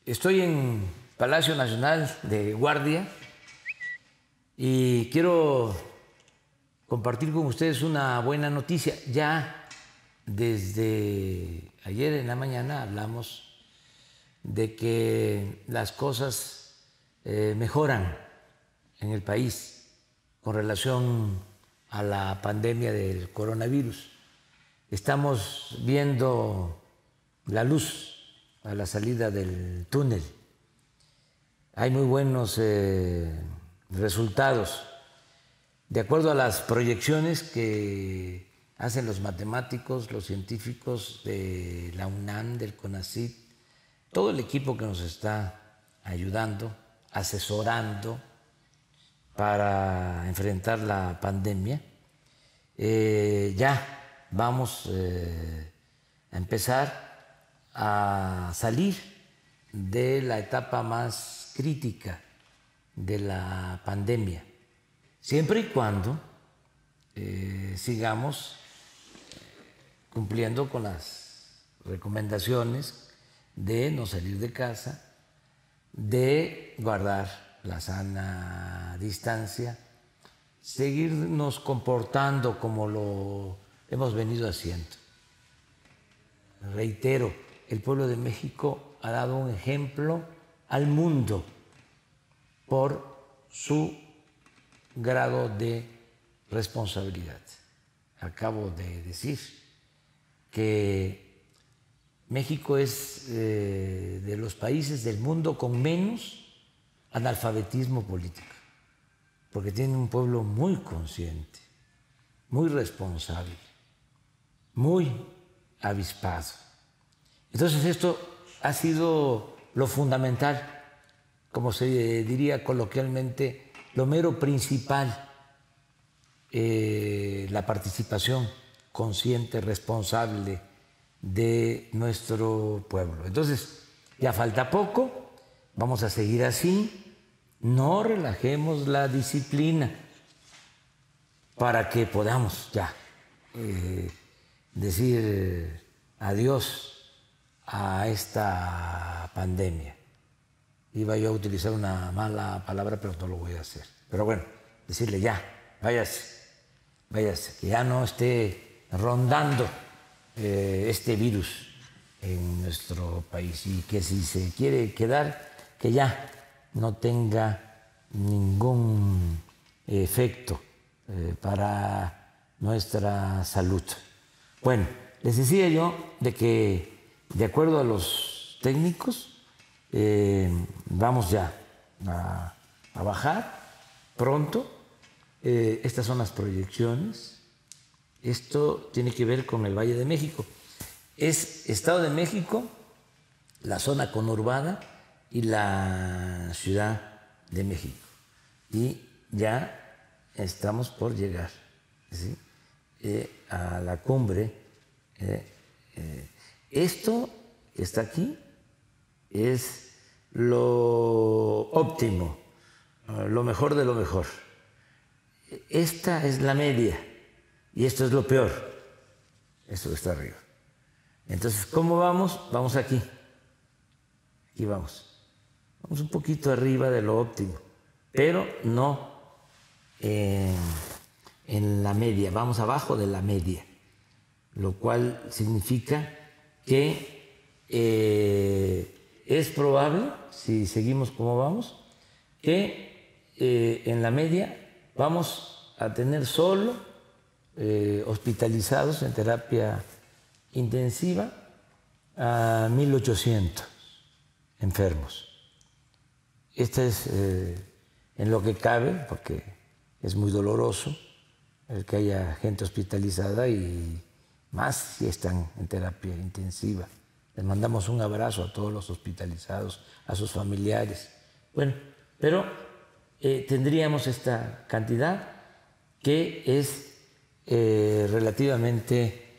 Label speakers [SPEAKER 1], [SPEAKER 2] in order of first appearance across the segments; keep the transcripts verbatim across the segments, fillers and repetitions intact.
[SPEAKER 1] Estoy en Palacio Nacional de Guardia y quiero compartir con ustedes una buena noticia. Ya desde ayer en la mañana hablamos de que las cosas eh, mejoran en el país con relación a la pandemia del coronavirus. Estamos viendo la luz a la salida del túnel. Hay muy buenos eh, resultados. De acuerdo a las proyecciones que hacen los matemáticos, los científicos de la UNAM, del CONACYT, todo el equipo que nos está ayudando, asesorando para enfrentar la pandemia, eh, ya vamos eh, a empezar a salir de la etapa más crítica de la pandemia, siempre y cuando eh, sigamos cumpliendo con las recomendaciones de no salir de casa, de guardar la sana distancia, seguirnos comportando como lo hemos venido haciendo. Reitero, el pueblo de México ha dado un ejemplo al mundo por su grado de responsabilidad. Acabo de decir que México es eh, de los países del mundo con menos analfabetismo político, porque tiene un pueblo muy consciente, muy responsable, muy avispado. Entonces esto ha sido lo fundamental, como se diría coloquialmente, lo mero principal, eh, la participación consciente, responsable de nuestro pueblo. Entonces ya falta poco, vamos a seguir así, no relajemos la disciplina para que podamos ya eh, decir eh, adiós a esta pandemia. Iba yo a utilizar una mala palabra, pero no lo voy a hacer. Pero bueno, decirle ya, váyase, váyase, que ya no esté rondando eh, este virus en nuestro país y que si se quiere quedar, que ya no tenga ningún efecto eh, para nuestra salud. Bueno, les decía yo de que de acuerdo a los técnicos, eh, vamos ya a, a bajar pronto. Eh, estas son las proyecciones. Esto tiene que ver con el Valle de México. Es Estado de México, la zona conurbada y la Ciudad de México. Y ya estamos por llegar, ¿sí? eh, a la cumbre. Eh, eh, Esto que está aquí es lo óptimo, lo mejor de lo mejor. Esta es la media y esto es lo peor, esto que está arriba. Entonces, ¿cómo vamos? Vamos aquí, aquí vamos. Vamos un poquito arriba de lo óptimo, pero no eh, en la media, vamos abajo de la media, lo cual significa que eh, es probable, si seguimos como vamos, que eh, en la media vamos a tener solo eh, hospitalizados en terapia intensiva a mil ochocientos enfermos. Este es eh, en lo que cabe, porque es muy doloroso el que haya gente hospitalizada y más si están en terapia intensiva. Les mandamos un abrazo a todos los hospitalizados, a sus familiares. Bueno, pero eh, tendríamos esta cantidad que es eh, relativamente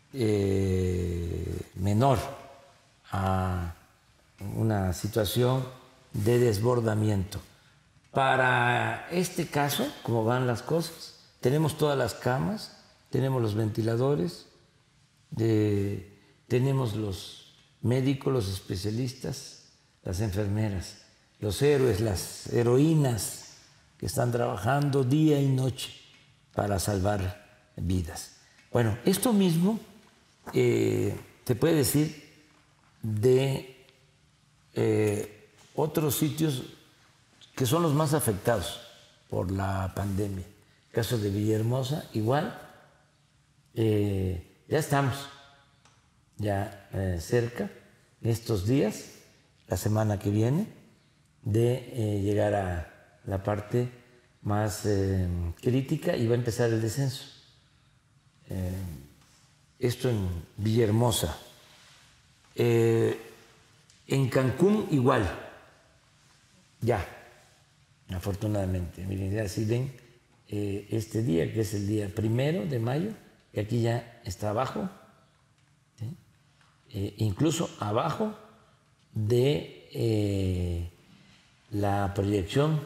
[SPEAKER 1] eh, menor a una situación de desbordamiento. Para este caso, como van las cosas, tenemos todas las camas, tenemos los ventiladores, de, tenemos los médicos, los especialistas, las enfermeras, los héroes, las heroínas que están trabajando día y noche para salvar vidas. Bueno, esto mismo eh, te puede decir de eh, otros sitios que son los más afectados por la pandemia. El caso de Villahermosa, igual, eh, ya estamos ya eh, cerca, estos días, la semana que viene, de eh, llegar a la parte más eh, crítica y va a empezar el descenso. Eh, esto en Villahermosa. Eh, en Cancún igual, ya, afortunadamente. Miren, ya si ven eh, este día, que es el día primero de mayo, que aquí ya está abajo, ¿sí? eh, incluso abajo de eh, la proyección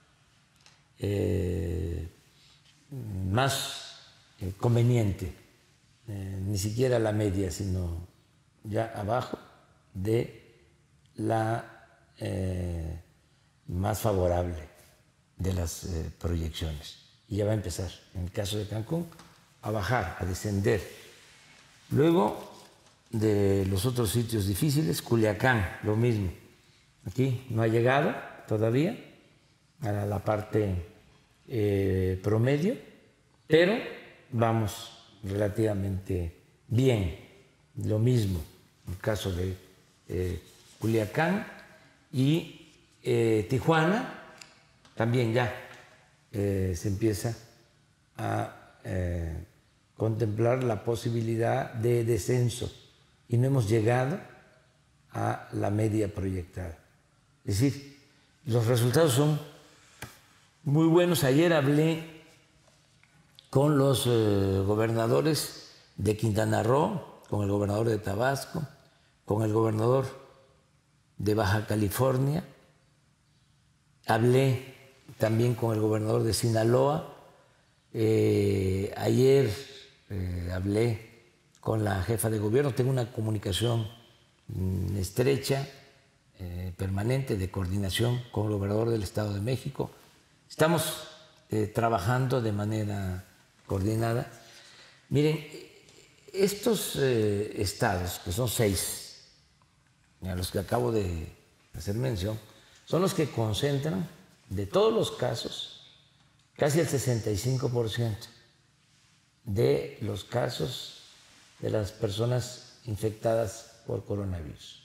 [SPEAKER 1] eh, más eh, conveniente, eh, ni siquiera la media, sino ya abajo de la eh, más favorable de las eh, proyecciones. Y ya va a empezar, en el caso de Cancún, a bajar, a descender. Luego, de los otros sitios difíciles, Culiacán, lo mismo. Aquí no ha llegado todavía a la parte eh, promedio, pero vamos relativamente bien. Lo mismo en el caso de eh, Culiacán y eh, Tijuana, también ya eh, se empieza a eh, contemplar la posibilidad de descenso y no hemos llegado a la media proyectada. Es decir, los resultados son muy buenos. Ayer hablé con los eh, gobernadores de Quintana Roo, con el gobernador de Tabasco, con el gobernador de Baja California. Hablé también con el gobernador de Sinaloa. Eh, ayer eh, hablé con la jefa de gobierno. Tengo una comunicación mm, estrecha, eh, permanente, de coordinación con el gobernador del Estado de México. Estamos eh, trabajando de manera coordinada. Miren, estos eh, estados, que son seis, a los que acabo de hacer mención, son los que concentran de todos los casos casi el sesenta y cinco por ciento de los casos de las personas infectadas por coronavirus.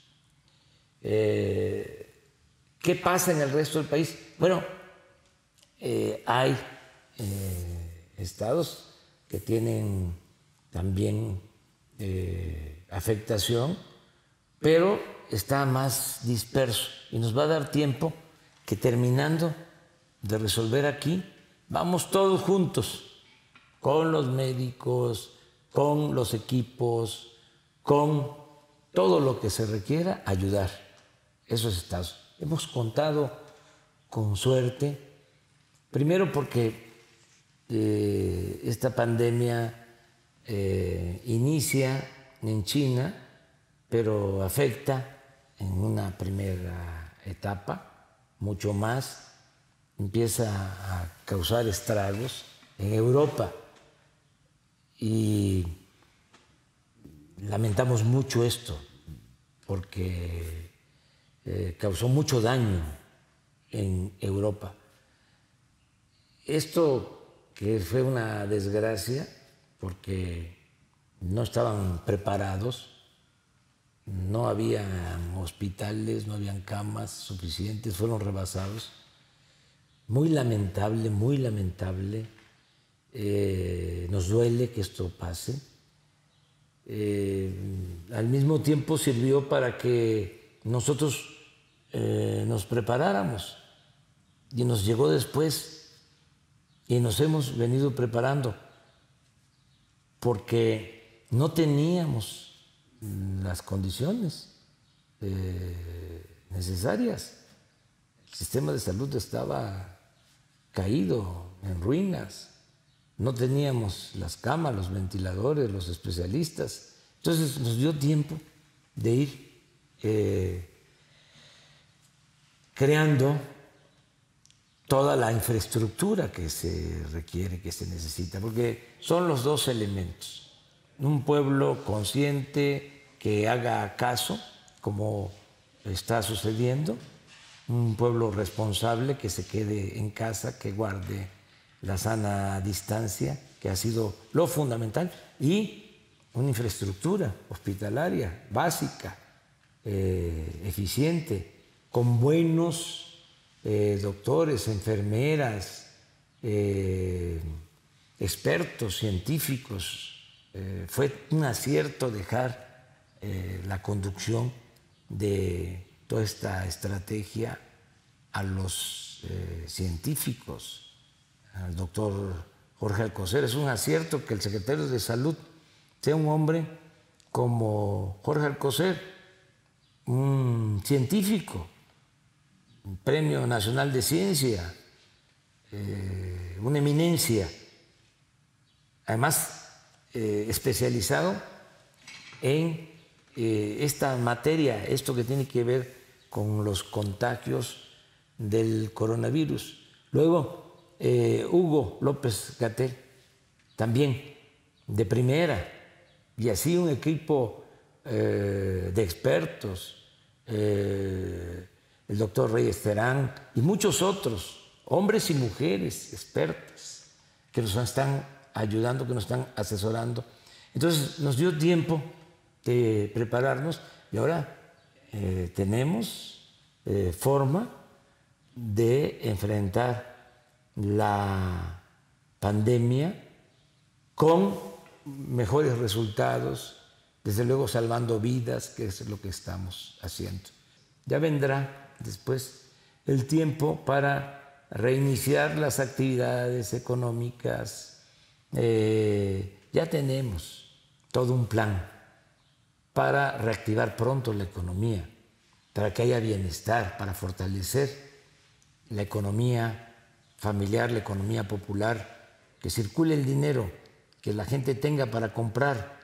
[SPEAKER 1] Eh, ¿Qué pasa en el resto del país? Bueno, eh, hay eh, estados que tienen también eh, afectación, pero está más disperso y nos va a dar tiempo que, terminando de resolver aquí, vamos todos juntos con los médicos, con los equipos, con todo lo que se requiera, ayudar a esos estados. Hemos contado con suerte, primero porque eh, esta pandemia eh, inicia en China, pero afecta en una primera etapa mucho más, empieza a causar estragos en Europa y lamentamos mucho esto porque eh, causó mucho daño en Europa. Esto que fue una desgracia porque no estaban preparados, no había hospitales, no habían camas suficientes, fueron rebasados. Muy lamentable, muy lamentable. Eh, nos duele que esto pase. Eh, al mismo tiempo sirvió para que nosotros eh, nos preparáramos y nos llegó después y nos hemos venido preparando porque no teníamos las condiciones eh, necesarias. El sistema de salud estaba caído, en ruinas. No teníamos las camas, los ventiladores, los especialistas. Entonces nos dio tiempo de ir eh, creando toda la infraestructura que se requiere, que se necesita, porque son los dos elementos. Un pueblo consciente que haga caso, como está sucediendo, un pueblo responsable que se quede en casa, que guarde la sana distancia, que ha sido lo fundamental, y una infraestructura hospitalaria básica, eh, eficiente, con buenos eh, doctores, enfermeras, eh, expertos, científicos. Eh, fue un acierto dejar eh, la conducción de toda esta estrategia a los eh, científicos, al doctor Jorge Alcocer. Es un acierto que el secretario de Salud sea un hombre como Jorge Alcocer, un científico, un Premio Nacional de Ciencia, eh, una eminencia, además eh, especializado en eh, esta materia, esto que tiene que ver con los contagios del coronavirus. Luego, eh, Hugo López-Gatell, también de primera, y así un equipo eh, de expertos, eh, el doctor Reyes Terán y muchos otros, hombres y mujeres expertos, que nos están ayudando, que nos están asesorando. Entonces nos dio tiempo de prepararnos y ahora eh, tenemos eh, forma de enfrentar la pandemia con mejores resultados, desde luego salvando vidas, que es lo que estamos haciendo. Ya vendrá después el tiempo para reiniciar las actividades económicas. Eh, ya tenemos todo un plan para reactivar pronto la economía, para que haya bienestar, para fortalecer la economía familiar, la economía popular, que circule el dinero, que la gente tenga para comprar,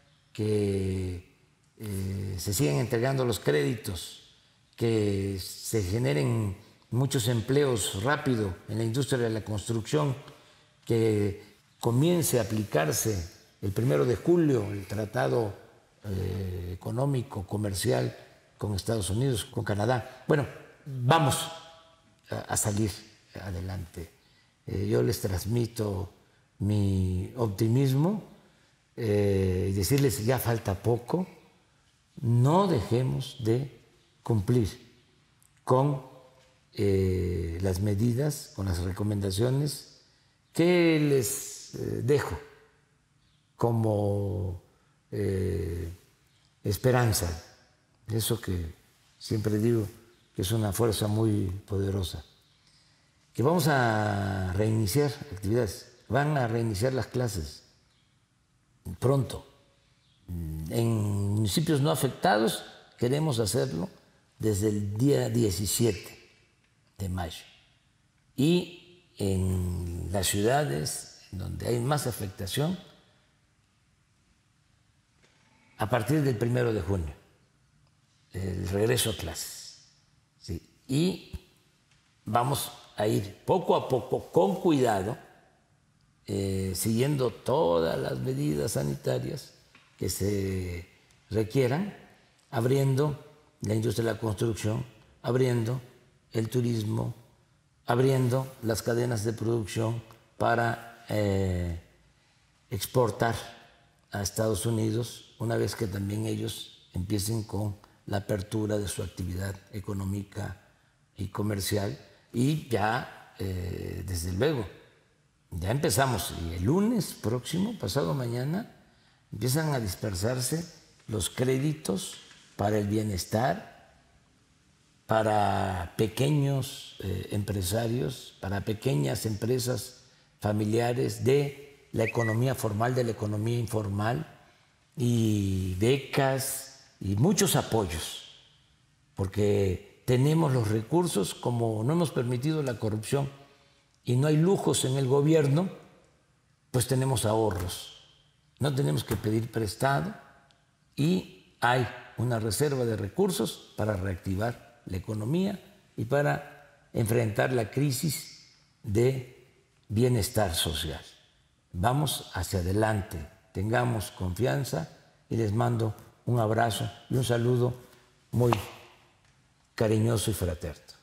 [SPEAKER 1] que eh, se sigan entregando los créditos, que se generen muchos empleos rápido en la industria de la construcción, que comience a aplicarse el primero de julio el tratado eh, económico, comercial con Estados Unidos, con Canadá. Bueno, vamos a, a salir adelante. Eh, yo les transmito mi optimismo eh, y decirles ya falta poco, no dejemos de cumplir con eh, las medidas, con las recomendaciones que les eh, dejo como eh, esperanza, eso que siempre digo que es una fuerza muy poderosa, que vamos a reiniciar actividades, van a reiniciar las clases pronto. En municipios no afectados queremos hacerlo desde el día diecisiete de mayo. Y en las ciudades donde hay más afectación, a partir del primero de junio, el regreso a clases. ¿Sí? Y vamos a ir poco a poco, con cuidado, eh, siguiendo todas las medidas sanitarias que se requieran, abriendo la industria de la construcción, abriendo el turismo, abriendo las cadenas de producción para eh, exportar a Estados Unidos, una vez que también ellos empiecen con la apertura de su actividad económica y comercial. Y ya, eh, desde luego, ya empezamos, y el lunes próximo, pasado mañana, empiezan a dispersarse los créditos para el bienestar, para pequeños eh, empresarios, para pequeñas empresas familiares, de la economía formal, de la economía informal, y becas y muchos apoyos, porque tenemos los recursos, como no hemos permitido la corrupción y no hay lujos en el gobierno, pues tenemos ahorros, no tenemos que pedir prestado y hay una reserva de recursos para reactivar la economía y para enfrentar la crisis de bienestar social. Vamos hacia adelante, tengamos confianza y les mando un abrazo y un saludo muy cariñoso y fraterno.